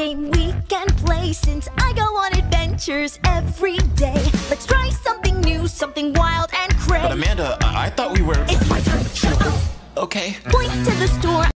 game we can play since I go on adventures every day. Let's try something new, something wild and crazy. But Amanda, I thought we were... It's my turn. Shut up. Okay. Point to the store.